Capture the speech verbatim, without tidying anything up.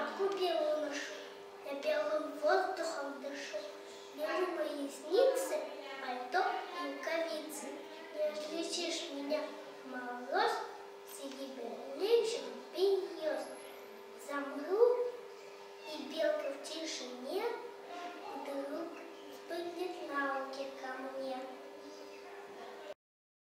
шапку белую ношу, я белым воздухом дышу. Вижу поясницы, пальто и рукавицы. Не отличишь меня в мороз, среди